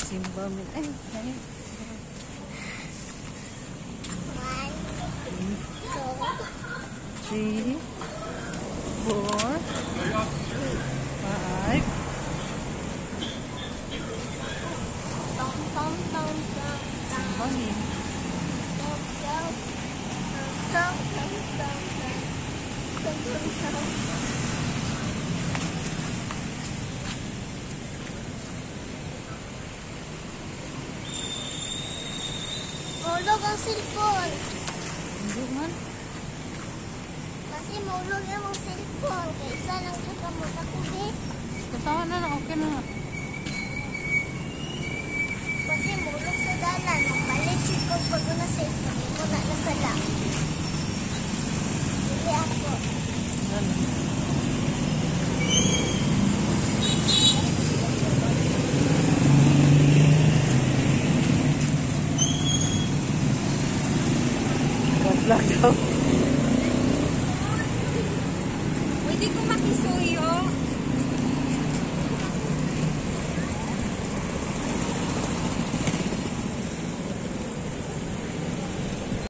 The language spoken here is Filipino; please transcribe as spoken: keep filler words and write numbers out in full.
Simba mo. Ay, ay. One, two, Three, four, five. tom, tom, tom, tom, Simba mo. tom, tom, tom, tom, tom, tom, tom, tom. Maulog ang cellphone. Hindi man. Kasi maulog yung cellphone. Kaya isa lang sa kamot ako, eh. Katawa na lang. Okay na. Kasi maulog sa dalan. Magpalit siya ko pag na cellphone. Ito na nasala. Hindi ako. Ano? Vlog daw. Pwede ko makisuyo.